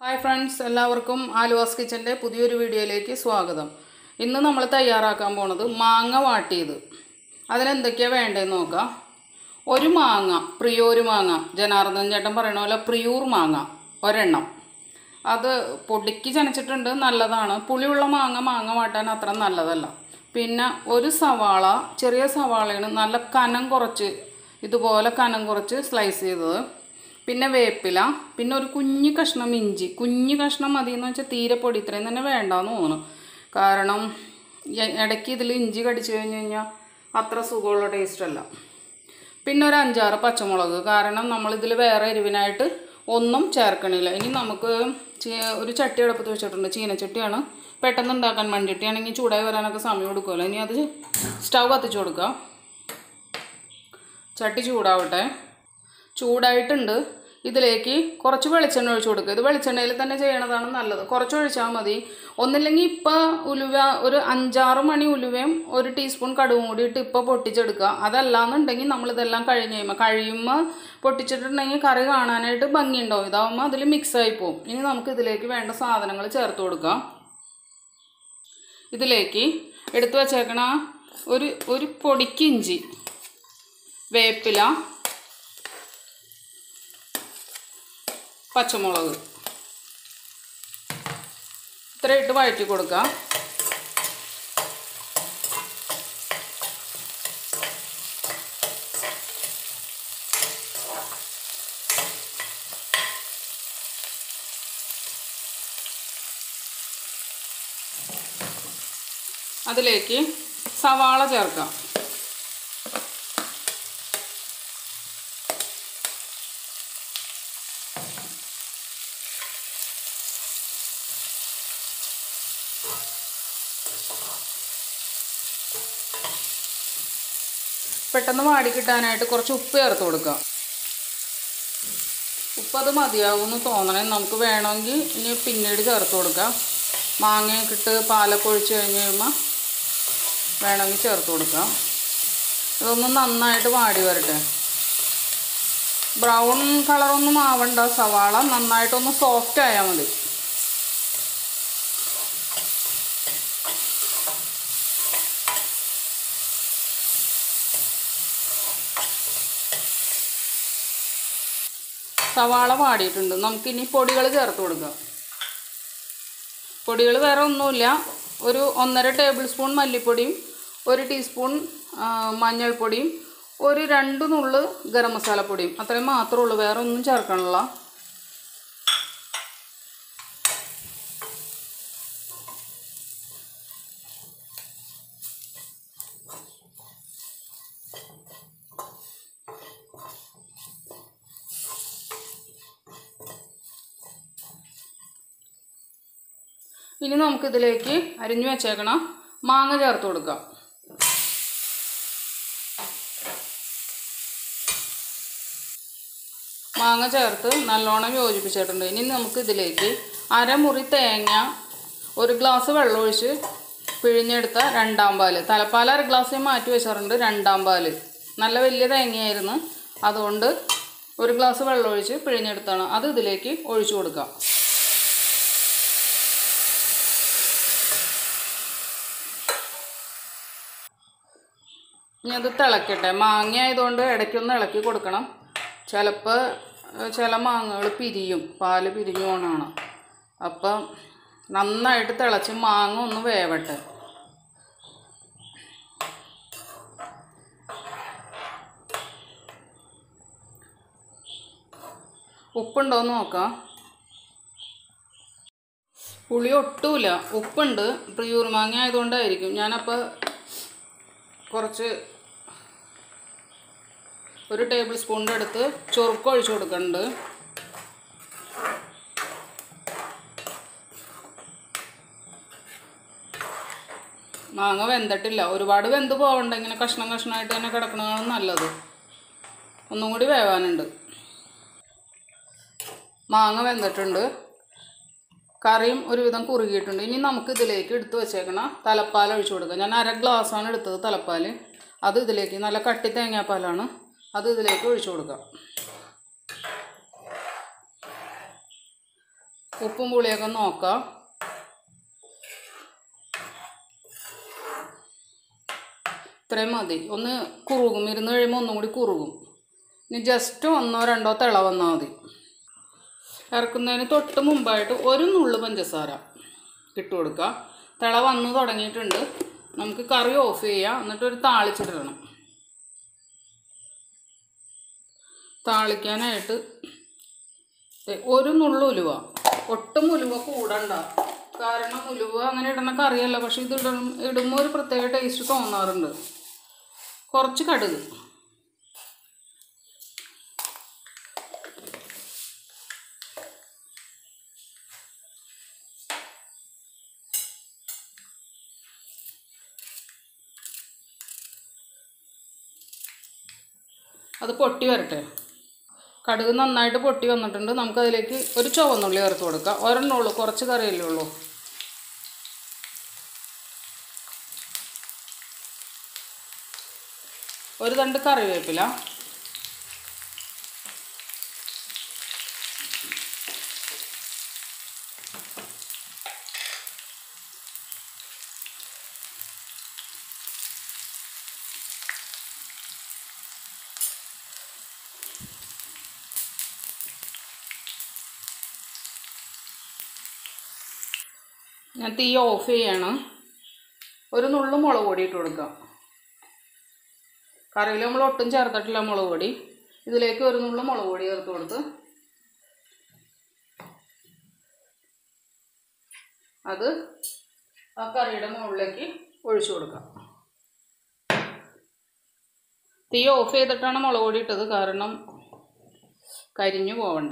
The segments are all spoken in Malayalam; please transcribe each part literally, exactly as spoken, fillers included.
ഹായ് ഫ്രണ്ട്സ്, എല്ലാവർക്കും ആലുവാസ് കിച്ചൻ്റെ പുതിയൊരു വീഡിയോയിലേക്ക് സ്വാഗതം. ഇന്ന് നമ്മൾ തയ്യാറാക്കാൻ പോണത് മാങ്ങ വാട്ടിയത്. അതിനെന്തൊക്കെയാണ് വേണ്ടതെന്ന് നോക്കാം. ഒരു മാങ്ങ, പ്രിയൂർ മാങ്ങ, ജനാർദ്ദൻ ചേട്ടൻ പറയണ പോലെ പ്രിയൂർ മാങ്ങ ഒരെണ്ണം. അത് പൊടിക്ക് ചനച്ചിട്ടുണ്ട്, നല്ലതാണ്. പുളിയുള്ള മാങ്ങ മാങ്ങ വാട്ടാൻ അത്ര നല്ലതല്ല. പിന്നെ ഒരു സവാള, ചെറിയ സവാളയാണ്, നല്ല കനം കുറച്ച്, ഇതുപോലെ കനം കുറച്ച് സ്ലൈസ് ചെയ്തത്. പിന്നെ വേപ്പില, പിന്നെ ഒരു കുഞ്ഞു കഷ്ണം ഇഞ്ചി. കുഞ്ഞു കഷ്ണം മതി എന്ന് വെച്ചാൽ തീരെ പൊടി, ഇത്രയും തന്നെ വേണ്ടാന്ന് തോന്നുന്നു. കാരണം ഇടയ്ക്ക് ഇതിൽ ഇഞ്ചി കടിച്ചു കഴിഞ്ഞ് കഴിഞ്ഞാൽ അത്ര സുഖമുള്ള ടേസ്റ്റല്ല. പിന്നെ ഒരു അഞ്ചാറ് പച്ചമുളക്, കാരണം നമ്മളിതിൽ വേറെ എരിവിനായിട്ട് ഒന്നും ചേർക്കണില്ല. ഇനി നമുക്ക് ഒരു ചട്ടി അടുപ്പത്ത് വെച്ചിട്ടുണ്ട്, ചീനച്ചട്ടിയാണ്. പെട്ടെന്ന് ഉണ്ടാക്കാൻ മൺചട്ടിയാണെങ്കിൽ ചൂടായി വരാനൊക്കെ സമയം എടുക്കുമല്ലോ. ഇനി അത് സ്റ്റൗ കത്തിച്ചു കൊടുക്കാം. ചട്ടി ചൂടാവട്ടെ. ചൂടായിട്ടുണ്ട്. ഇതിലേക്ക് കുറച്ച് വെളിച്ചെണ്ണ ഒഴിച്ചു കൊടുക്കുക. ഇത് വെളിച്ചെണ്ണയിൽ തന്നെ ചെയ്യണതാണ് നല്ലത്. കുറച്ച് ഒഴിച്ചാൽ മതി. ഒന്നില്ലെങ്കിൽ ഇപ്പോൾ ഉലുവ ഒരു അഞ്ചാറ് മണി ഉലുവയും ഒരു ടീസ്പൂൺ കടുകും കൂടി ഇട്ട് ഇപ്പോൾ പൊട്ടിച്ചെടുക്കുക. അതല്ലാന്നുണ്ടെങ്കിൽ നമ്മളിതെല്ലാം കഴിഞ്ഞ് കഴിയുമ്പോൾ കഴിയുമ്പോൾ പൊട്ടിച്ചിട്ടുണ്ടെങ്കിൽ കറി കാണാനായിട്ട് ഭംഗിയുണ്ടാവും. ഇതാവുമ്പോൾ അതിൽ മിക്സായി പോകും. ഇനി നമുക്ക് ഇതിലേക്ക് വേണ്ട സാധനങ്ങൾ ചേർത്ത് കൊടുക്കാം. ഇതിലേക്ക് എടുത്തു വച്ചേക്കണ ഒരു ഒരു പൊടിക്ക് ഇഞ്ചി, വേപ്പില, പച്ചമുളക്, ഇത്ര ഇട്ട് വഴറ്റി കൊടുക്കാം. അതിലേക്ക് സവാള ചേർക്കാം. പെട്ടെന്ന് വാടി കിട്ടാനായിട്ട് കുറച്ച് ഉപ്പ് ചേർത്ത് കൊടുക്കാം. ഉപ്പത് മതിയാവുമെന്ന് തോന്നണേ. നമുക്ക് വേണമെങ്കിൽ ഇനി പിന്നീട് ചേർത്ത് കൊടുക്കാം. മാങ്ങയൊക്കെ ഇട്ട് പാലൊക്കെ ഒഴിച്ച് കഴിഞ്ഞ് കഴിയുമ്പോൾ വേണമെങ്കിൽ ചേർത്ത് കൊടുക്കാം. ഇതൊന്ന് നന്നായിട്ട് വാടി വരട്ടെ. ബ്രൗൺ കളറൊന്നും ആവണ്ട, സവാള നന്നായിട്ടൊന്ന് സോഫ്റ്റ് ആയാൽ മതി. സവാള വാടിയിട്ടുണ്ട്. നമുക്കിനി പൊടികൾ ചേർത്ത് കൊടുക്കാം. പൊടികൾ വേറെ ഒന്നുമില്ല. ഒരു ഒന്നര ടേബിൾ സ്പൂൺ മല്ലിപ്പൊടിയും ഒരു ടീസ്പൂൺ മഞ്ഞൾപ്പൊടിയും ഒരു രണ്ട് നുള്ള് ഗരം മസാലപ്പൊടിയും, അത്രയും മാത്രമേ ഉള്ളൂ. വേറെ ഒന്നും ചേർക്കണില്ല. ഇനി നമുക്കിതിലേക്ക് അരിഞ്ഞു വെച്ചേക്കണം മാങ്ങ ചേർത്ത് കൊടുക്കാം. മാങ്ങ ചേർത്ത് നല്ലോണം യോജിപ്പിച്ചിട്ടുണ്ട്. ഇനി നമുക്കിതിലേക്ക് അരമുറി തേങ്ങ, ഒരു ഗ്ലാസ് വെള്ളം ഒഴിച്ച് പിഴിഞ്ഞെടുത്ത രണ്ടാം പാല്, തലപ്പാൽ അര ഗ്ലാസ് മാറ്റി വെച്ചിട്ടുണ്ട്. രണ്ടാം പാല് നല്ല വലിയ തേങ്ങയായിരുന്നു, അതുകൊണ്ട് ഒരു ഗ്ലാസ് വെള്ളം ഒഴിച്ച് പിഴിഞ്ഞെടുത്താണ്. അത് ഇതിലേക്ക് ഒഴിച്ചു കൊടുക്കാം. ഇനി അത് തിളക്കട്ടെ. മാങ്ങ ആയതുകൊണ്ട് ഇടയ്ക്കൊന്ന് ഇളക്കി കൊടുക്കണം. ചിലപ്പോൾ ചില മാങ്ങകൾ പിരിയും, പാല് പിരിഞ്ഞു പോകണമാണ്. അപ്പം നന്നായിട്ട് തിളച്ച് മാങ്ങ ഒന്ന് വേവട്ടെ. ഉപ്പുണ്ടോയെന്ന് നോക്കാം. പുളി ഒട്ടുമില്ല, ഉപ്പുണ്ട്. പ്രിയൂർ മാങ്ങ ആയതുകൊണ്ടായിരിക്കും. ഞാനപ്പോൾ കുറച്ച് ഒരു ടേബിൾ സ്പൂണിൻ്റെ അടുത്ത് ചൊറുക്ക ഒഴിച്ചു കൊടുക്കുന്നുണ്ട്. മാങ്ങ വെന്തിട്ടില്ല, ഒരുപാട് വെന്ത് പോകണ്ട. ഇങ്ങനെ കഷ്ണം കഷ്ണമായിട്ട് തന്നെ കിടക്കണതാണ് നല്ലത്. ഒന്നും കൂടി വേവാനുണ്ട്. മാങ്ങ വെന്തിട്ടുണ്ട്, കറിയും ഒരുവിധം കുറുകിയിട്ടുണ്ട്. ഇനി നമുക്ക് ഇതിലേക്ക് എടുത്ത് വെച്ചേക്കണ തലപ്പാൽ ഒഴിച്ചു കൊടുക്കാം. ഞാൻ അര ഗ്ലാസ്സാണ് എടുത്തത് തലപ്പാൽ. അത് ഇതിലേക്ക്, നല്ല കട്ടി തേങ്ങാപ്പാലാണ്, അത് ഇതിലേക്ക് ഒഴിച്ചു കൊടുക്കാം. ഉപ്പും പുളിയൊക്കെ നോക്കാം. ഇത്രയും മതി. ഒന്ന് കുറുകും, ഇരുന്ന് കഴിയുമ്പോൾ ഒന്നും കൂടി കുറുകും. ഇനി ജസ്റ്റ് ഒന്നോ രണ്ടോ തിള വന്നാൽ മതി. ഇറക്കുന്നതിന് തൊട്ട് മുമ്പായിട്ട് ഒരു നുള്ളു പഞ്ചസാര ഇട്ട് കൊടുക്കുക. തിള വന്ന് തുടങ്ങിയിട്ടുണ്ട്. നമുക്ക് കറി ഓഫ് ചെയ്യാം. എന്നിട്ടൊരു താളിച്ചിടണം. താളിക്കാനായിട്ട് ഒരു നുള്ളു ഉലുവ, ഒട്ടും ഉലുവ കൂടണ്ട. കാരണം ഉലുവ അങ്ങനെ ഇടുന്ന കറിയല്ല, പക്ഷെ ഇത് ഇട ഇടുമ്പോൾ ഒരു പ്രത്യേക ടേസ്റ്റ് തോന്നാറുണ്ട്. കുറച്ച് കടുക്, അത് പൊട്ടി വരട്ടെ. കടുക് നന്നായിട്ട് പൊട്ടി വന്നിട്ടുണ്ട്. നമുക്കതിലേക്ക് ഒരു ചുവന്നുള്ളി ചേർത്ത് കൊടുക്കാം. ഒരെണ്ണുള്ളൂ, കുറച്ച് കറിയല്ലേ ഉള്ളൂ. ഒരു തണ്ട് കറിവേപ്പില, ഞാൻ തീ ഓഫ് ചെയ്യാണ്. ഒരു നുള്ളു മുളക് പൊടി ഇട്ട് കൊടുക്കാം. കറിയിൽ നമ്മൾ ഒട്ടും ചേർത്തിട്ടില്ല മുളക് പൊടി. ഇതിലേക്ക് ഒരു നുള്ളു മുളക് പൊടി ചേർത്ത് കൊടുത്ത് അത് ആ കറിയുടെ മുകളിലേക്ക് ഒഴിച്ചു കൊടുക്കാം. തീ ഓഫ് ചെയ്തിട്ടാണ് മുളക് പൊടി ഇട്ടത്, കാരണം കരിഞ്ഞു പോവണ്ട.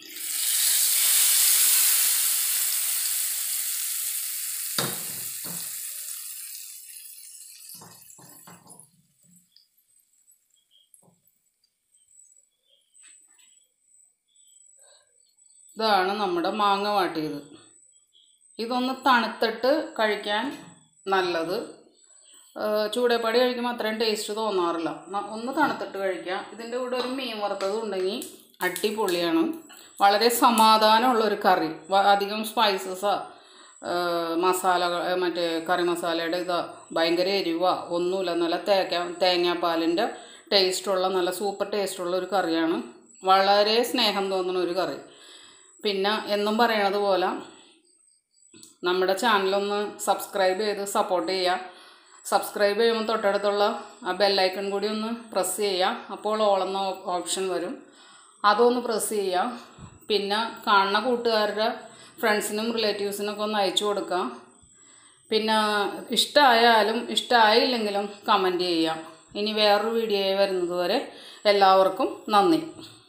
ഇതാണ് നമ്മുടെ മാങ്ങ വാട്ടിയത്. ഇതൊന്ന് തണുത്തിട്ട് കഴിക്കാൻ നല്ലത്. ചൂടേപ്പാടി കഴിക്കുമ്പോൾ അത്രയും ടേസ്റ്റ് തോന്നാറില്ല. ഒന്ന് തണുത്തിട്ട് കഴിക്കാം. ഇതിൻ്റെ കൂടെ ഒരു മീൻ വറുത്തതും ഉണ്ടെങ്കിൽ അടിപൊളിയാണ്. വളരെ സമാധാനമുള്ളൊരു കറി. അധികം സ്പൈസസാ മസാലകൾ മറ്റേ കറി മസാലയുടെ ഇതാ ഭയങ്കര എരിവ ഒന്നുമില്ല. നല്ല തേങ്ങ തേങ്ങാപ്പാലിൻ്റെ ടേസ്റ്റുള്ള നല്ല സൂപ്പർ ടേസ്റ്റുള്ള ഒരു കറിയാണ്. വളരെ സ്നേഹം തോന്നുന്ന ഒരു കറി. പിന്നെ എന്നും പറയണത് പോലെ നമ്മുടെ ചാനലൊന്ന് സബ്സ്ക്രൈബ് ചെയ്ത് സപ്പോർട്ട് ചെയ്യുക. സബ്സ്ക്രൈബ് ചെയ്യുമ്പോൾ തൊട്ടടുത്തുള്ള ആ ബെല്ലൈക്കൺ കൂടി ഒന്ന് പ്രസ് ചെയ്യുക. അപ്പോൾ ഓളെന്ന ഓപ്ഷൻ വരും, അതൊന്ന് പ്രസ് ചെയ്യുക. പിന്നെ കാണുന്ന കൂട്ടുകാരുടെ ഫ്രണ്ട്സിനും റിലേറ്റീവ്സിനൊക്കെ ഒന്ന് അയച്ചു കൊടുക്കാം. പിന്നെ ഇഷ്ടമായാലും ഇഷ്ടമായില്ലെങ്കിലും കമൻറ്റ് ചെയ്യാം. ഇനി വേറൊരു വീഡിയോ വരുന്നത് വരെ എല്ലാവർക്കും നന്ദി.